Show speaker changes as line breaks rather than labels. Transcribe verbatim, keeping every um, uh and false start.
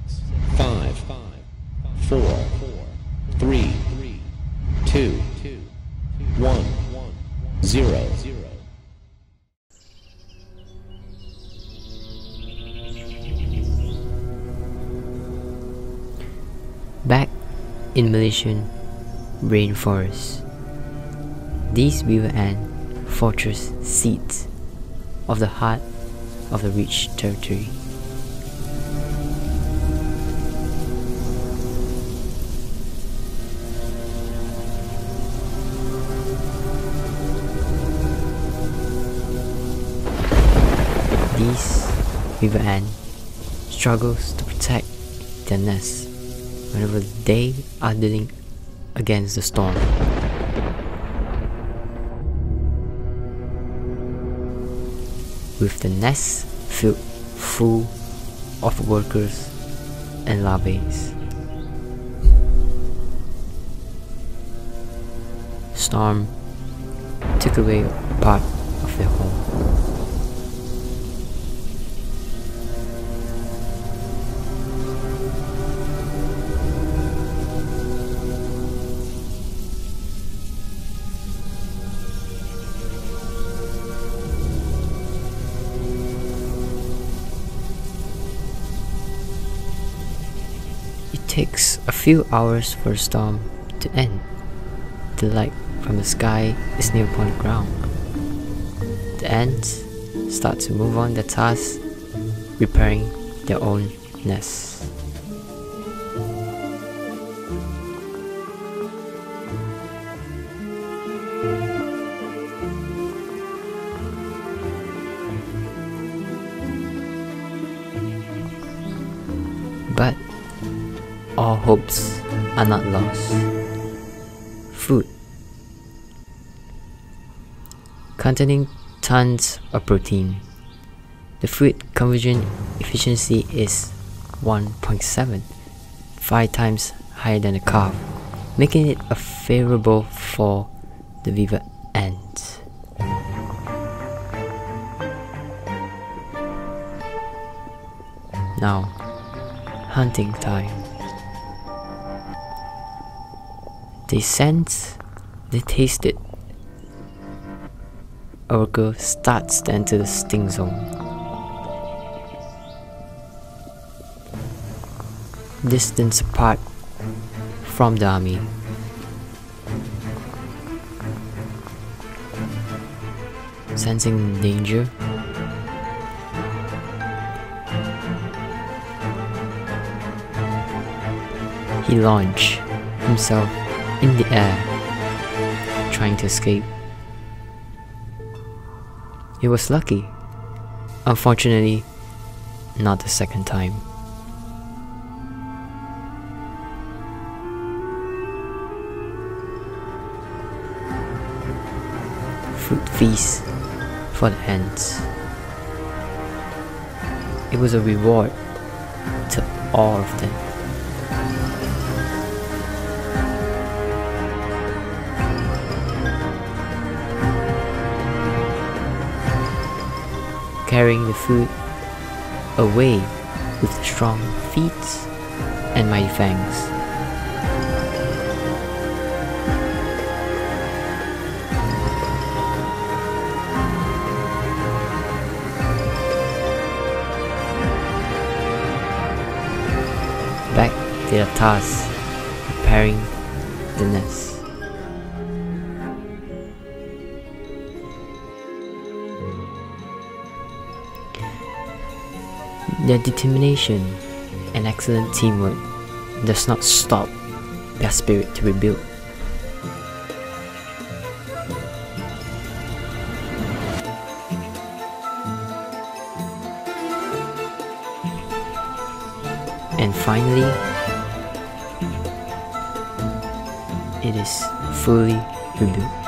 five, four, three, two, one, zero.
Back in Malaysian rainforest, these beaver ant fortress seats of the heart of the rich territory. These beaver ant struggles to protect their nest whenever they are dealing against the storm. With the nest filled full of workers and larvae, storm took away a part of their home. It takes a few hours for the storm to end. The light from the sky is near upon the ground. The ants start to move on their tasks, repairing their own nests. But all hopes are not lost. Food, containing tons of protein. The food conversion efficiency is one point seven, five times higher than a calf, making it a favorable for the beaver ant. Now, hunting time. They sense, they taste it. A worker starts to enter the sting zone. Distance apart from the army. Sensing danger, he launched himself in the air, trying to escape. He was lucky. Unfortunately, not the second time. Food feast for the ants. It was a reward to all of them. Carrying the food away with strong feet and mighty fangs. Back to their task, preparing the nest. Their determination and excellent teamwork does not stop their spirit to rebuild. And finally, it is fully rebuilt.